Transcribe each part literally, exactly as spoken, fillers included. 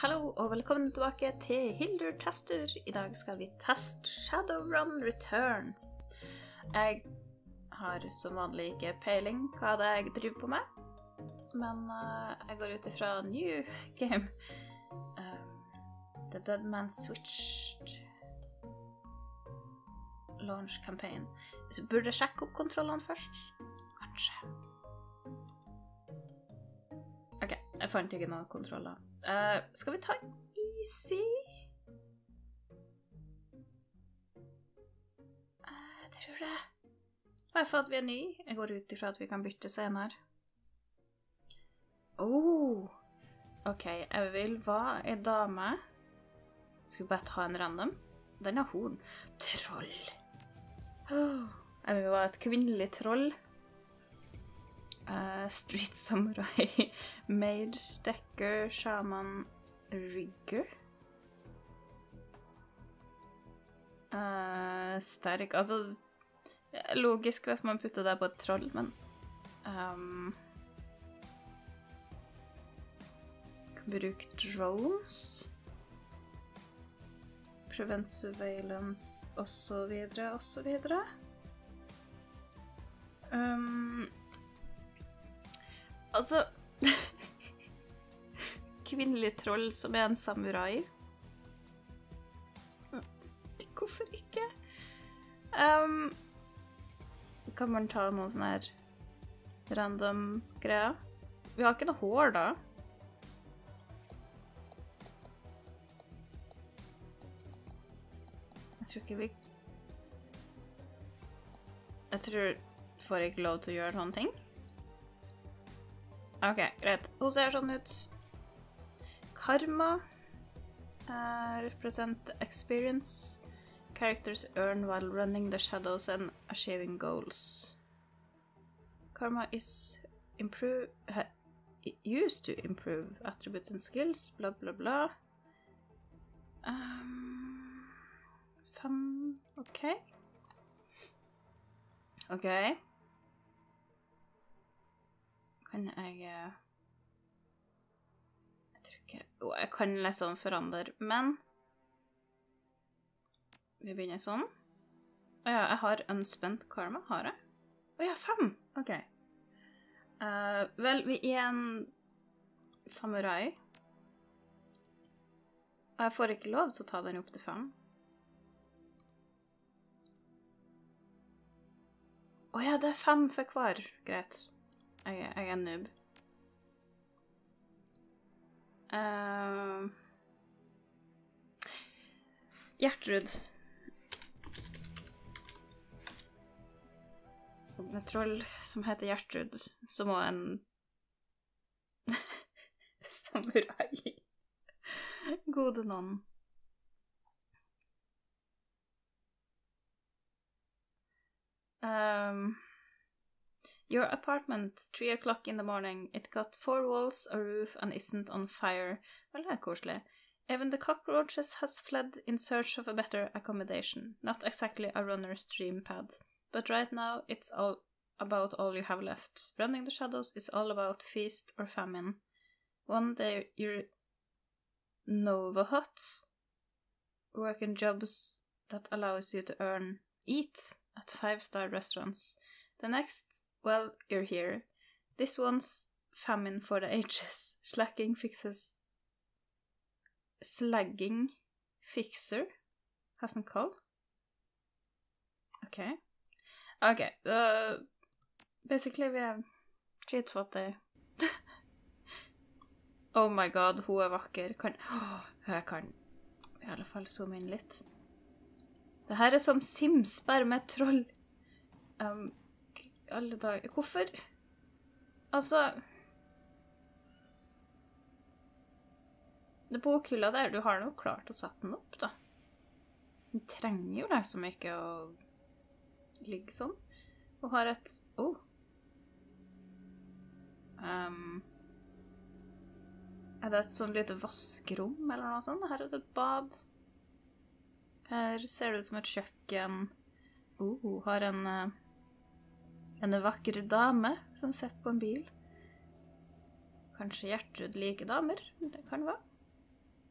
Hallo og velkommen tilbake til Hildur Testur. I dag skal vi teste Shadowrun Returns. Jeg har som vanlig ikke peiling hva det er jeg driver på med, men uh, jeg går ut ifra New Game. Um, The Dead Man Switched Launch Campaign. Så burde jeg sjekke opp kontrollene først? Kanskje. Ok, jeg fant ikke noen kontroller. Uh, skal vi ta easy? Uh, jeg tror det. Bare for at vi er ny. Jeg går ut ifra at vi kan bytte senere. Oh! Ok, jeg vil være en dame. Skal vi bare ta en random? Den har horn. Troll. Oh, jeg vil være et kvinnelig troll. Uh, street Samurai, Mage, Decker, Shaman, Rigger. Uh, sterk, altså logisk hvis man putter det på et troll, men um, kan bruke drones, prevent surveillance, og så videre, og så videre. Um, Altså, kvinnelig troll som er en samurai. Hvorfor ikke? Um, kan man ta noen sånne her random greier? Vi har ikke noe hår da. Jeg tror ikke vi... Jeg tror får jeg ikke lov til å gjøre noen ting. Ok, greit. Hun ser sånn ut. Karma. Uh, represent experience. Characters earn while running the shadows and achieving goals. Karma is improve... Uh, used to improve attributes and skills. Bla bla bla. Um, fem... Ok. Ok. Kan jeg... Jeg tror ikke... Jo, jeg kan liksom forandre, men... Vi begynner sånn. Åja, jeg har unspent karma, har jeg? Åja, fem! Ok. Uh, vel, vi er en samurai. Og jeg får ikke lov til å ta den opp til fem. Åja, det er fem for hver. Greit. Jeg, jeg er noob. Uh, Gjertrud. Et troll som heter Gjertrud, som var en samurai. Gode noen. Um... Your apartment, three o'clock in the morning. It got four walls, a roof, and isn't on fire. Vel, det er koselig. Even the cockroaches has fled in search of a better accommodation. Not exactly a runner's dream pad. But right now, it's all about all you have left. Running the shadows is all about feast or famine. One day, you're Nova Hut. Working jobs that allows you to earn, eat at five-star restaurants. The next... Well, you're here. This one's famine for the ages. Slacking fixes... Slagging fixer? Hasn't called? Okay. Okay, uh, basically vi er cheatfattig. Oh my god, hun er vakker. Kan... Oh, jeg kan i alle fall zoome inn litt. Det her er som Sims, bare med troll. Um... alle dager. Hvorfor? Altså... Det bokhylla der, du har nok klart å sette den opp, da. Den trenger jo liksom ikke å ligge sånn. Og har et... Oh. Um, er det et sånn lite vaskerom, eller noe sånt? Her er det et bad. Her ser det ut som et kjøkken. Oh, har en... Uh, En vakker dame som sitter på en bil. Kanskje Gjertrud liker damer, det kan være.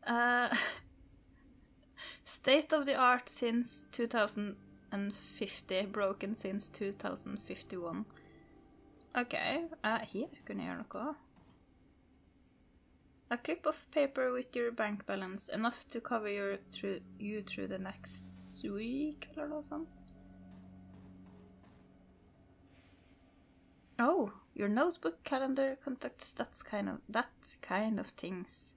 Uh, state of the art since two thousand fifty, broken since two thousand fifty-one. Ok, uh, her kunne jeg gjøre noe. A clip of paper with your bank balance, enough to cover your through, you through the next week, eller noe sånt. Oh, your notebook, calendar, contacts, that's kind of, that kind of things.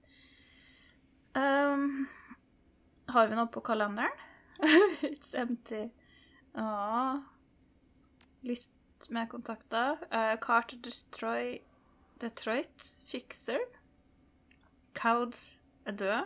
Um, har vi noe på kalenderen? It's empty. Ja. List med kontakter. Uh, Carter Detroit, Detroit, Fixer. Cowd er død.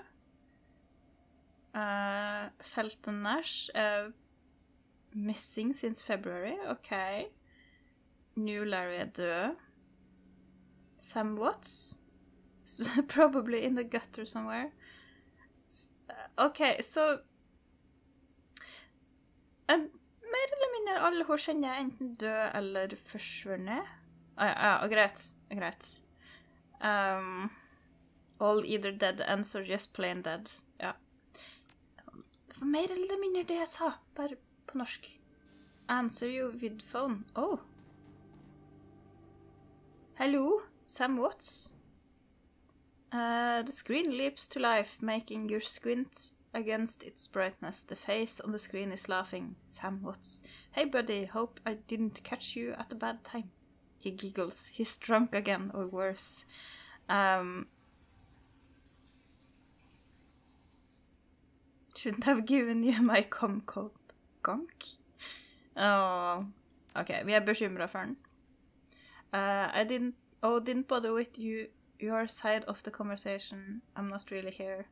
Uh, Felton Nash er missing since February. Ok. New Larry er død. Sam Watts? Probably in the gutter somewhere. Ok, så... Uh, mer eller mindre alle hun kjenner er enten død eller forsvunnet. Ah, ja, ja, greit, greit. Um, all either dead ends or just plain dead. Ja. Mer eller mindre det jeg sa, bare på norsk. Answer you with phone. Oh. Hello, Sam Watts. Uh, the screen leaps to life, making you squint against its brightness. The face on the screen is laughing. Sam Watts. Hey buddy, hope I didn't catch you at a bad time. He giggles. He's drunk again, or worse. Um, shouldn't have given you my com code. Gonk? Oh. Ok, vi er bekymret for den. Uh, I didn't... Oh, didn't bother with you, your side of the conversation. I'm not really here.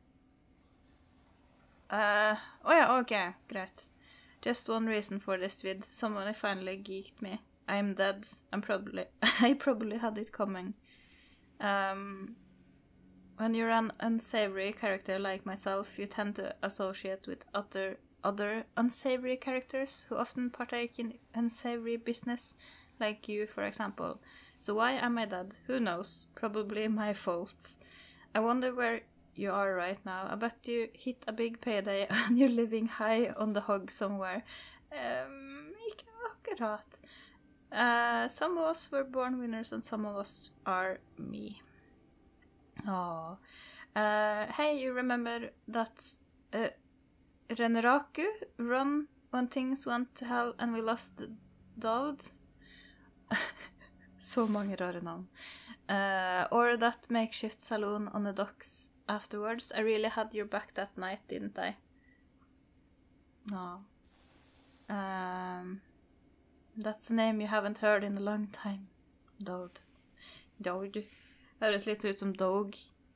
Uh, oh yeah, okay, great. Just one reason for this vid. Someone finally geeked me. I'm dead. I'm probably... I probably had it coming. Um, when you're an unsavory character like myself, you tend to associate with other other unsavory characters who often partake in unsavory business, like you, for example. So why am I dead? Who knows? Probably my fault. I wonder where you are right now. I bet you hit a big payday and you're living high on the hog somewhere. Um, ikke akkurat. Uh, some of us were born winners and some of us are me. Oh. Uh, hey, you remember that uh, Renraku run when things went to hell and we lost Daud? Så mange rare navn. Uh, or that makeshift saloon on the docks afterwards. I really had your back that night, didn't I? No. Um, that's a name you haven't heard in a long time. Dode. Dode. Høres litt ut som dog.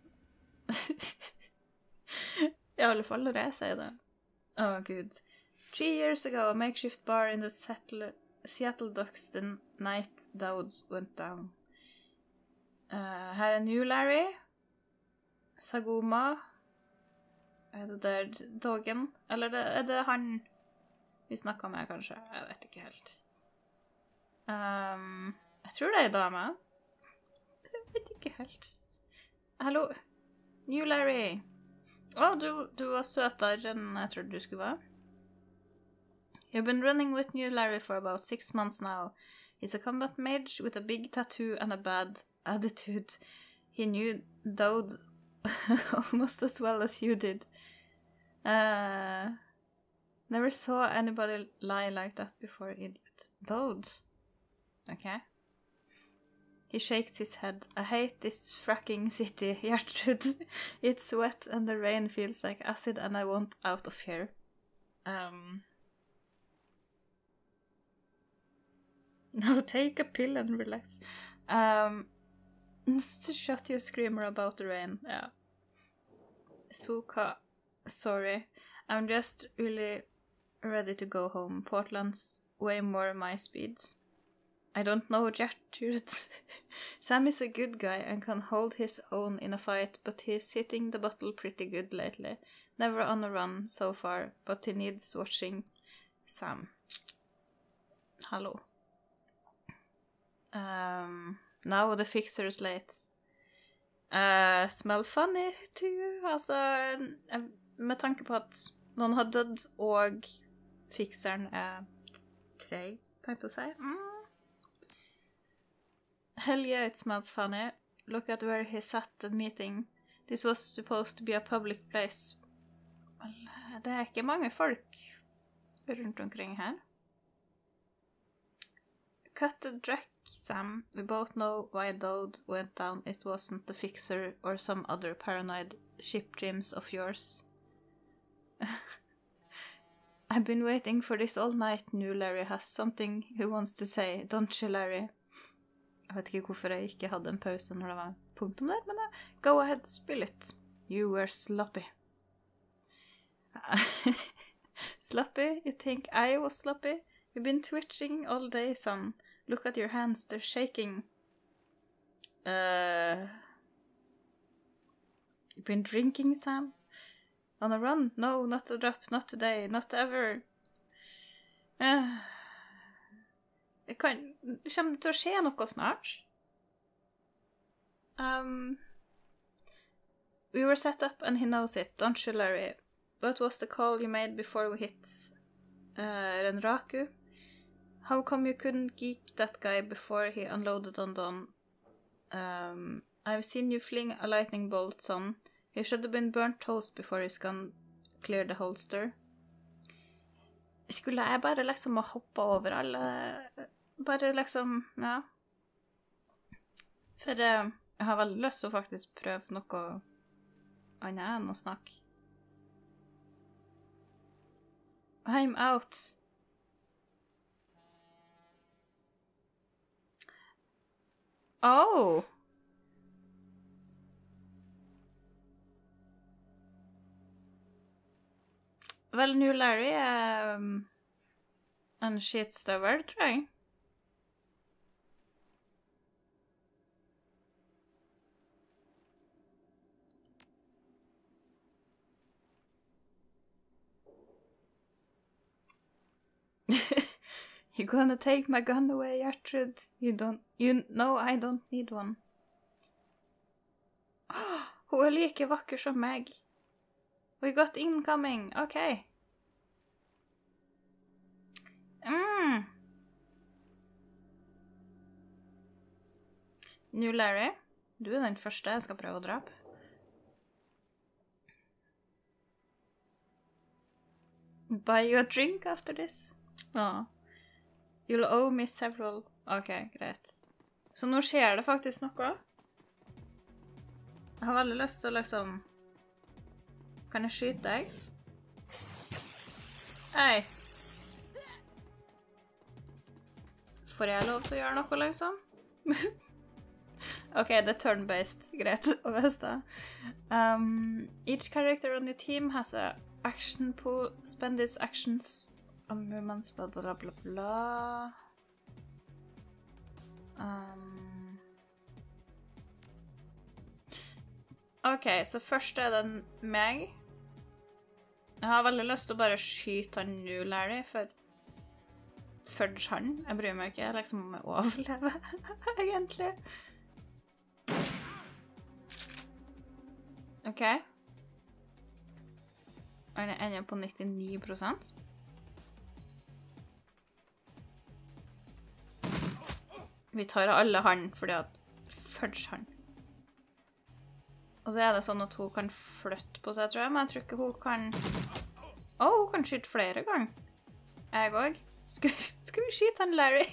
I alle fall når jeg sier det. Oh, good. Three years ago, a makeshift bar in the settler Seattle Docks, the night Dowd went down. Uh, her er New Larry. Sagoma. Er det der dogen? Eller det, er det han vi snakket med, kanskje? Jeg vet ikke helt. Um, jeg tror det er dame. Jeg vet ikke helt. Hallo. New Larry. Å, oh, du, du var søtere enn jeg trodde du skulle være. You've been running with New Larry for about six months now. He's a combat mage with a big tattoo and a bad attitude. He knew Dowd almost as well as you did. Uh, never saw anybody lie like that before, idiot. Dowd? Okay. He shakes his head. I hate this fracking city, Gertrude. It's wet and the rain feels like acid and I want out of here. Um... Now take a pill and relax. Um, just to shut your screamer about the rain. Yeah. Suka, sorry. I'm just really ready to go home. Portland's way more my speed. I don't know Gertrude. Sam is a good guy and can hold his own in a fight, but he's hitting the bottle pretty good lately. Never on a run so far, but he needs watching. Sam. Hello. Um, now the fixer's late. Uh, smell funny to you? altså, med tanke på at noen har dødd, og fikseren er grei, tenkte jeg å si. Mm. Hell yeah, it smells funny. Look at where he sat at meeting. This was supposed to be a public place. Vel, det er ikke mange folk rundt omkring her. Cut the dreck, Sam. We both know why Dode went down. It wasn't the fixer or some other paranoid ship dreams of yours. I've been waiting for this all night. New Larry has something he wants to say. Don't you, Larry? Jeg vet ikke hvorfor jeg ikke hadde en pause når det var punktum der, men uh, go ahead, spill it. You were sloppy. Sloppy? You think I was sloppy? You've been twitching all day, son. Look at your hands, they're shaking. Uh, you've been drinking, Sam? On a run? No, not a drop, not today, not ever. Uh, det kan, det kommer til å skje noe snart. Um, we were set up and he knows it, don't you, Larry? What was the call you made before we hit uh, Renraku? How come you couldn't geek that guy before he unloaded on Don? Um, I've seen you fling a lightning bolt, son. He should have been burnt toast before his gun cleared the holster. Skulle jeg bare liksom ha hoppet over alle... Bare liksom, ja. For uh, jeg har veldig lyst til å faktisk prøve noe annet enn å snakke. I'm out. Oh! Vel, New Larry er um, en skitstøvel, tror jeg. You're gonna take my gun away, Gertrude. You don't... You know I don't need one. Oh, hun er like vakker som meg. We got incoming. Okay. Mm. New Larry, du er den første jeg skal prøve å drape. Buy you a drink after this? Ja. You'll owe me several... Ok, greit. Så nå skjer det faktisk noe. Jeg har veldig lyst til å liksom... Kan jeg skyte deg? Hei. Får jeg lov til å gjøre noe, liksom? Ok, det er turn-based. Greit å vite. Um, each character on your team has a action pool. Spend its actions on movements, blah, blah, blah, blah. Um... Ok, så først er det meg. Jeg har veldig lyst til å bare skyte han nå, Larry, for fudge han. Jeg bryr meg ikke, liksom om jeg overlever, egentlig. Ok. Han er enda på nittini prosent. Vi tar alle han, fordi at fudge han. Og så er det sånn at hun kan flytte på seg, tror jeg, men jeg tror ikke hun kan... Å, oh, hun kan skyte flere ganger. Jeg også. Skal, skal vi skyte han, Larry?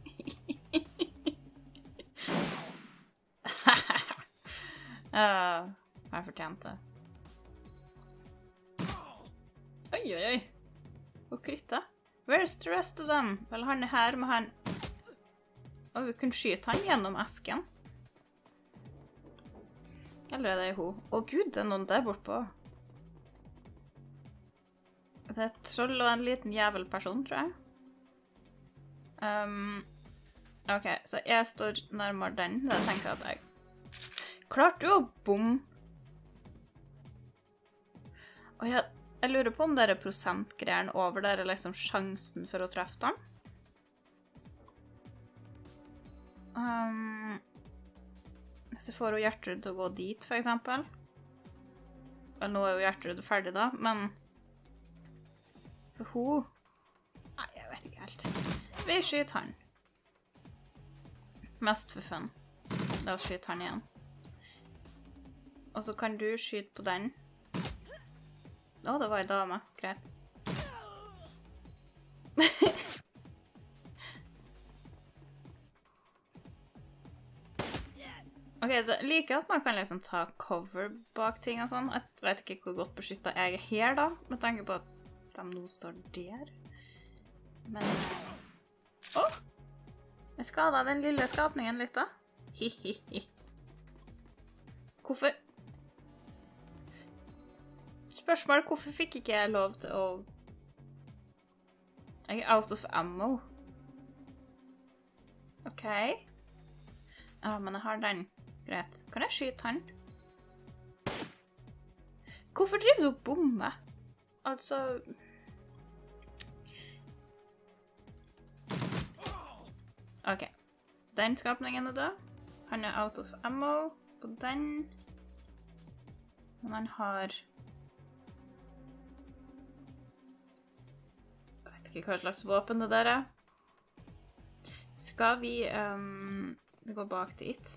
uh, jeg fortjente det. Oi, oi, oi. Hun krytta. Where's the rest of them? Vel, han er her med han... Og vi kunne skyte han gjennom esken. Eller er det hun? Å gud, det er noen der bortpå. Det er et troll og en liten jævelperson, tror jeg. Um, ok, så jeg står nærmere den. Det tenker jeg at jeg... Klart du å bom! Og jeg, jeg lurer på om det er prosentgreiene over der, er liksom sjansen for å treffe dem. Um... Hvis jeg får Gertrude til å gå dit, for eksempel. Vel, nå er jo Gjertrud ferdig da, men... For hun... Nei, jeg vet ikke helt. Vi skyter han. Mest for fun. La oss skyte han igjen. Og så kan du skyte på den. Å, det var en dame. Greit. Ok, så jeg liker at man kan liksom ta cover bak ting og sånn. Jeg vet ikke hvor godt beskyttet jeg er her da, med tanke på at de nå står der. Men... Åh! Jeg skadet den lille skapningen litt da. Hihihi. Hvorfor... Spørsmål, hvorfor fikk ikke jeg lov til å... Jeg er out of ammo. Ok. Ja, men jeg har den. Greit. Kan jeg skyte han? Hvorfor driver du og bommer? Altså... Ok. Den skapningen er død. Han er out of ammo på den. Men han har... Jeg vet ikke hva slags våpen det der er. Skal vi... Um, vi går bak dit.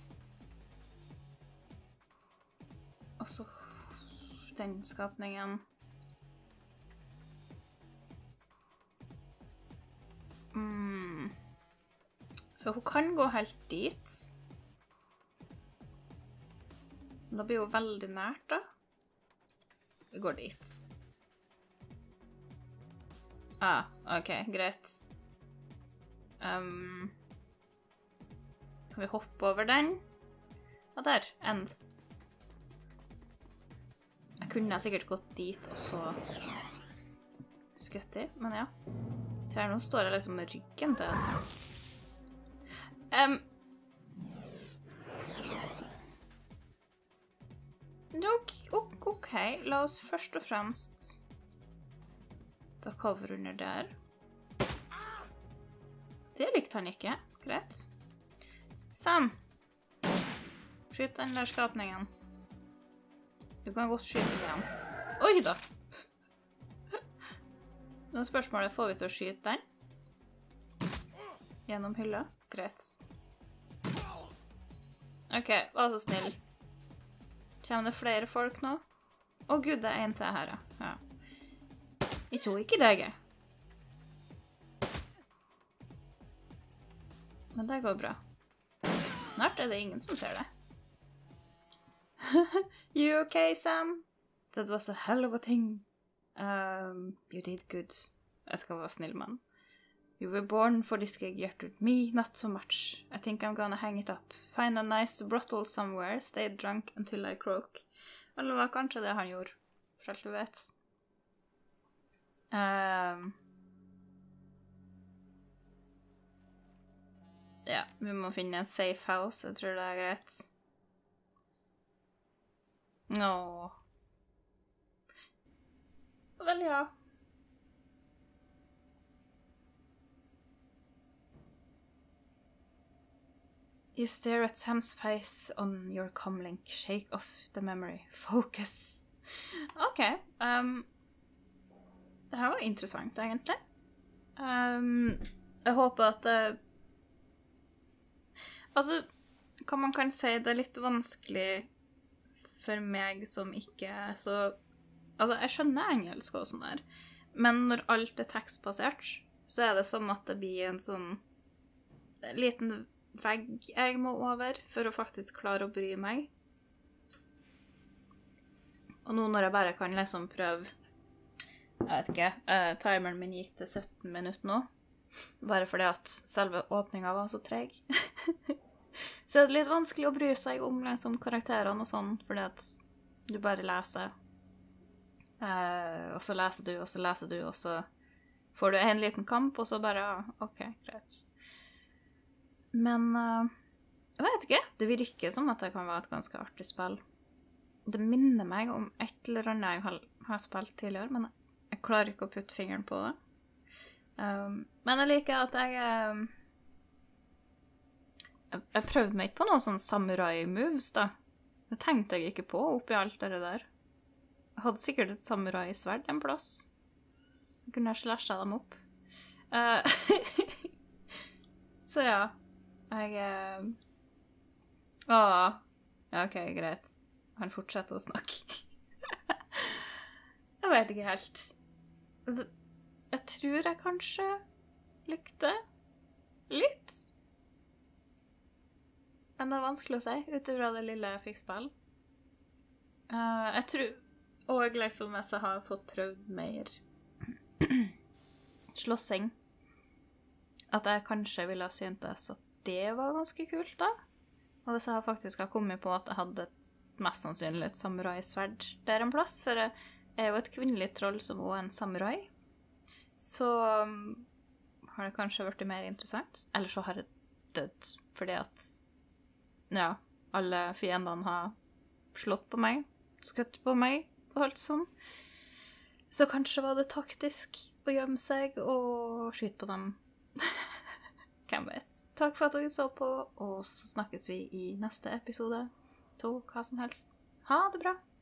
Og så... Den skapningen... Mm... For hun kan gå helt dit. Men da blir hun veldig nært da. Vi går dit. Ah, ok, greit. Um, kan vi hoppe over den? Og der, end. Jeg kunne sikkert gått dit og så skutt i, men ja. Så her nå står jeg liksom med ryggen til den. Um, ok, la oss først og fremst ta cover under der. Det likte han ikke, greit. Sam, skyt den der skapningen. Du kan godt skyte den igjen. Oi da! Nå er spørsmålet, får vi til å skyte den? Gjennom hylla? Greit. Ok, vær så snill. Kommer det flere folk nå? Å gud, det er en til her, ja. Jeg så ikke deg. Men det går bra. Snart er det ingen som ser det. You okay, Sam? That was a hell of a thing. Um, you did good. Jeg skal være snill, mann. You were born for this gig, Gjertrud. Me, not so much. I think I'm gonna hang it up. Find a nice brothel somewhere. Stay drunk until I croak. Eller det var kanskje det han gjorde, for alt du vet. Um, ja, vi må finne en safe house. Jeg tror det er greit. Åh. Vel, ja. You stare at Sam's face on your comlink. Shake off the memory. Focus. Ok. Um, det her var interessant, egentlig. Um, jeg håper at det... Altså, hva man kan si, det er litt vanskelig for meg som ikke er så... Altså, jeg skjønner engelsk og sånn der. Men når alt er tekstbasert, så er det som at det blir en sånn liten vegg jeg må over for å faktisk klare å bry meg. Og nå når jeg bare kan liksom prøve, jeg vet ikke, uh, timeren min gikk til sytten minutter nå, bare fordi at selve åpningen var så treg. Så er det litt vanskelig å bry seg om liksom, karakterene og sånn, fordi at du bare leser. Uh, og så leser du, og så leser du, og så får du en liten kamp, og så bare, ok, greit. Men uh, jeg vet ikke, det virker som at det kan være et ganske artig spill. Det minner meg om et eller annet jeg har, har spilt tidligere, men jeg klarer ikke å putte fingeren på det. Um, men jeg liker at jeg, um, jeg... Jeg prøvde meg ikke på noen sånne samurai-moves, da. Det tenkte jeg ikke på oppi alt det der. hadde sikkert et samurai-sverd en plass. Jeg kunne slashet dem opp. Uh, så ja, jeg... Uh... Åh, ja, ok, greit. Han fortsetter å snakke. Jeg vet ikke helt. Jeg tror jeg kanskje likte litt. Men det er vanskelig å si, utover det lille jeg fikk spill. Uh, jeg tror, og liksom hvis jeg har fått prøvd mer slåssing, at jeg kanskje ville ha syntes at det var ganske kult da. Og hvis jeg faktisk har kommet på at jeg hadde et mest sannsynlig et samurai-sverd der en plass, for jeg er jo et kvinnelig troll som også er en samurai, så um, har det kanskje vært mer interessant. Eller så har jeg dødd, fordi at, ja, alle fiendene har slått på meg, skutt på meg, og alt sånn. Så kanskje var det taktisk å gjemme seg og skyte på dem. Hvem vet. Takk for at dere så på, og så snakkes vi i neste episode. To, hva som helst. Ha det bra!